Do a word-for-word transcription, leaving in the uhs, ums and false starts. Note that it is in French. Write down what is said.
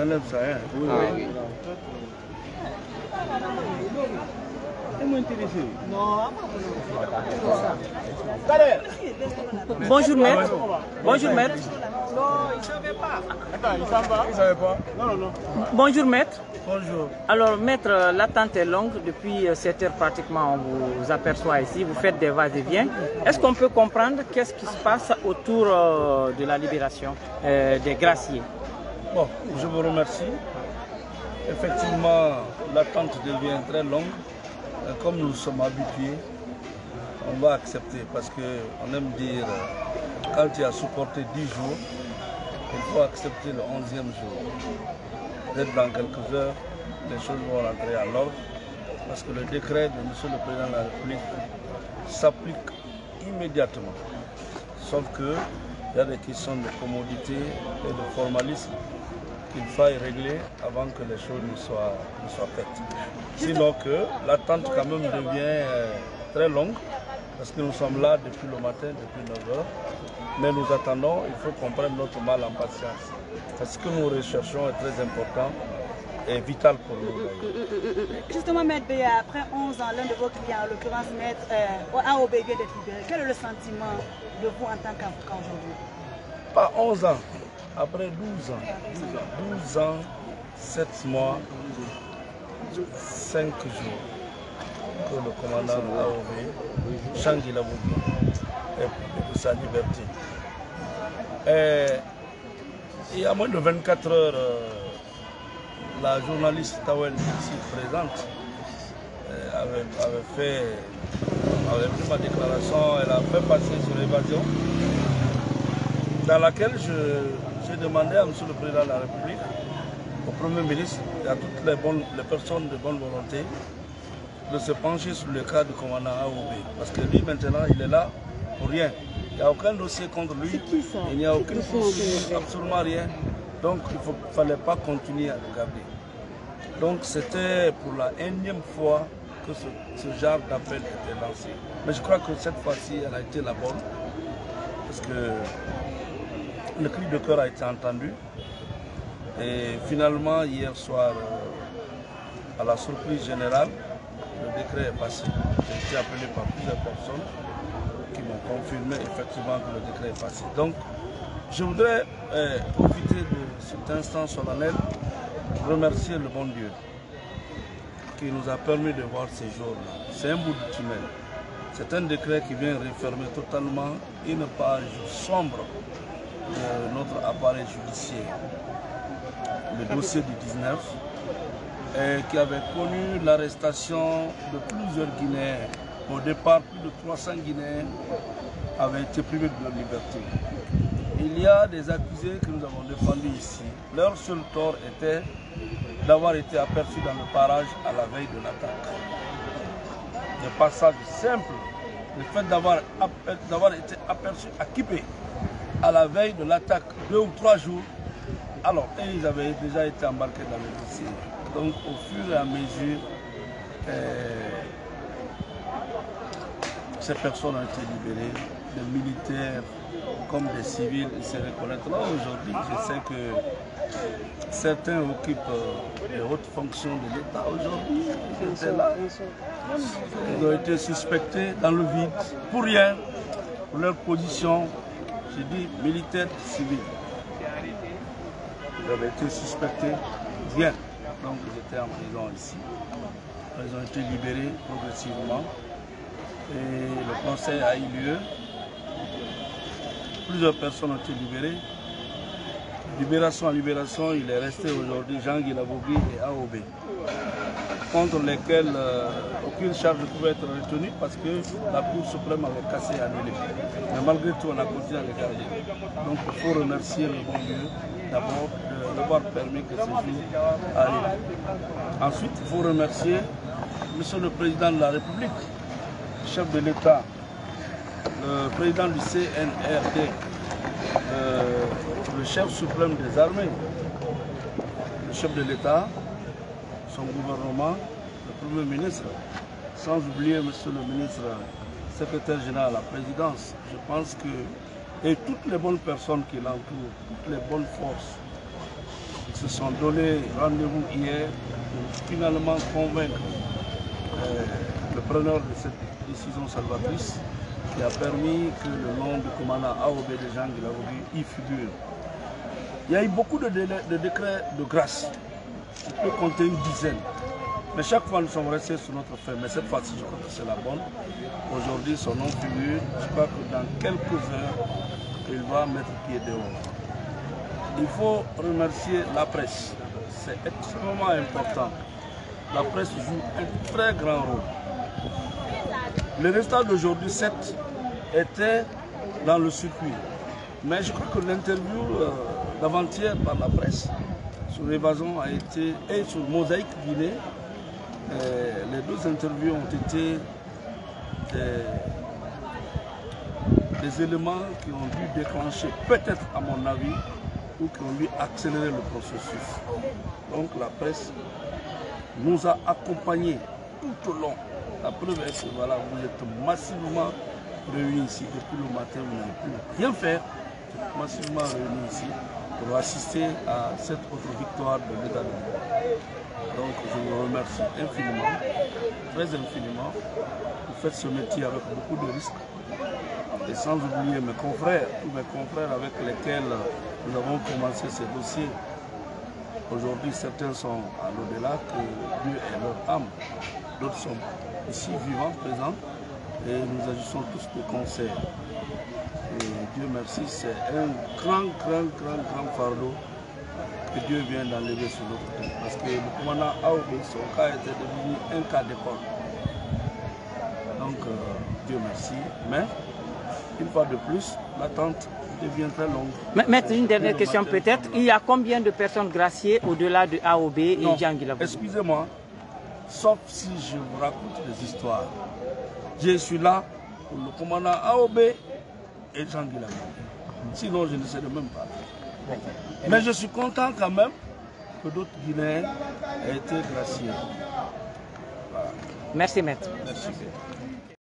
n'enlève ça. Hein. Oui, Ah, oui. oui. Bonjour maître. Bonjour maître. Non, il ne savait pas. Attends, il s'en va. Il ne savait pas. Non, non, non. Bonjour maître. Bonjour. Alors maître, l'attente est longue. Depuis sept heures pratiquement, on vous aperçoit ici. Vous faites des va-et-vient. Est-ce qu'on peut comprendre qu'est-ce qui se passe autour euh, de la libération euh, des graciers? Bon, je vous remercie. Effectivement, l'attente devient très longue. Et comme nous sommes habitués, on va accepter parce qu'on aime dire, quand tu as supporté dix jours, il faut accepter le onzième jour. Peut-être dans quelques heures, les choses vont rentrer à l'ordre parce que le décret de M. le Président de la République s'applique immédiatement. Sauf qu'il y a des questions de commodité et de formalisme qu'il faille régler avant que les choses ne soient, ne soient faites. Sinon que l'attente quand même devient euh, très longue parce que nous sommes là depuis le matin, depuis neuf heures. Mais nous attendons, il faut qu'on prenne notre mal en patience. Parce que ce que nous recherchons est très important et vital pour nous. Justement, Maître Béa, après onze ans, l'un de vos clients, en l'occurrence Maître euh, A O B vient d'être libéré. Quel est le sentiment de vous en tant qu'avocat aujourd'hui? Pas onze ans, après douze ans. douze ans, sept mois, cinq jours que le commandant A O B, Changi Laboubi, est de sa liberté. Et il y a moins de vingt-quatre heures, euh, la journaliste Tawel ici présente euh, avait, avait fait avait pris ma déclaration, elle a fait passer sur l'évasion, dans laquelle j'ai demandé à M. le Président de la République, au Premier ministre et à toutes les, bonnes, les personnes de bonne volonté de se pencher sur le cas du commandant A O B. Parce que lui maintenant il est là pour rien. Il n'y a aucun dossier contre lui, il n'y a aucune poursuite, absolument rien. Donc il ne fallait pas continuer à le garder. Donc c'était pour la énième fois que ce, ce genre d'appel était lancé. Mais je crois que cette fois-ci, elle a été la bonne. Parce que le cri de cœur a été entendu. Et finalement, hier soir, à la surprise générale, le décret est passé. J'ai été appelé par plusieurs personnes qui m'ont confirmé effectivement que le décret est passé. Donc, je voudrais euh, profiter de cet instant solennel pour remercier le bon Dieu qui nous a permis de voir ces jours-là. C'est un bout de tunnel. C'est un décret qui vient refermer totalement une page sombre de notre appareil judiciaire. Le dossier du dix-neuf, et qui avait connu l'arrestation de plusieurs Guinéens. Au départ, plus de trois cents Guinéens avaient été privés de leur liberté. Il y a des accusés que nous avons défendus ici. Leur seul tort était d'avoir été aperçus dans le barrage à la veille de l'attaque. Le passage simple, le fait d'avoir été aperçus à Kipé à la veille de l'attaque, deux ou trois jours, alors ils avaient déjà été embarqués dans le dossier. Donc au fur et à mesure, euh, ces personnes ont été libérées, des militaires comme des civils, ils se reconnaîtront aujourd'hui. Je sais que certains occupent les hautes fonctions de l'État aujourd'hui. Ils étaient là. Ils ont été suspectés dans le vide, pour rien, pour leur position, j'ai dit militaire, civil. Ils avaient été suspectés, rien. Donc ils étaient en prison ici. Ils ont été libérés progressivement. Et le conseil a eu lieu. Plusieurs personnes ont été libérées. Libération à libération, il est resté aujourd'hui Jean-Guy Laboubi et A O B, contre lesquels euh, aucune charge ne pouvait être retenue parce que la Cour suprême avait cassé et annulé. Mais malgré tout, on a continué à les garder. Donc il faut remercier le bon Dieu d'abord d'avoir permis que ce jour arrive. Ensuite, il faut remercier Monsieur le Président de la République, chef de l'État, le président du C N R D, euh, le chef suprême des armées, le chef de l'État, son gouvernement, le Premier ministre, sans oublier Monsieur le ministre, secrétaire général à la présidence. Je pense que, et toutes les bonnes personnes qui l'entourent, toutes les bonnes forces, se sont donné rendez-vous hier pour finalement convaincre euh, le preneur de cette décision salvatrice qui a permis que le nom du commandant A O B de Jean Guilavogui y figure. Il y a eu beaucoup de, délais, de décrets de grâce, qui peut compter une dizaine. Mais chaque fois nous sommes restés sur notre fait. Mais cette fois-ci, je crois que c'est la bonne. Aujourd'hui, son nom figure. Je crois que dans quelques heures, il va mettre pied dehors. Il faut remercier la presse. C'est extrêmement important. La presse joue un très grand rôle. Le résultat d'aujourd'hui, sept, était dans le circuit. Mais je crois que l'interview euh, d'avant-hier par la presse sur l'évasion a été, et sur Mosaïque Guinée, euh, les deux interviews ont été des, des éléments qui ont dû déclencher, peut-être à mon avis, ou qui ont dû accélérer le processus. Donc la presse nous a accompagnés tout au long. La preuve est que voilà, vous êtes massivement réunis ici. Depuis le matin, vous n'avez pu rien faire. Vous êtes massivement réunis ici pour assister à cette autre victoire de l'État de droit. Donc je vous remercie infiniment, très infiniment. Vous faites ce métier avec beaucoup de risques. Et sans oublier mes confrères, tous mes confrères avec lesquels nous avons commencé ces dossiers. Aujourd'hui, certains sont à l'au-delà, que Dieu est leur âme. D'autres sont ici, vivants, présents, et nous agissons tous de concert. Et Dieu merci, c'est un grand, grand, grand, grand fardeau que Dieu vient d'enlever sur notre tête. Parce que le commandant A O B, son cas était devenu un cas d'école. Donc, euh, Dieu merci. Mais, une fois de plus, l'attente devient très longue. Maître, une dernière question peut-être. Il y a combien de personnes graciées au-delà de A O B et Jean Guilavogui? Excusez-moi, sauf si je vous raconte des histoires. Je suis là pour le commandant A O B et Jean Guilavogui. Sinon, je ne sais même pas. Mais je suis content quand même que d'autres Guinéens aient été graciés. Voilà. Merci, maître. Merci.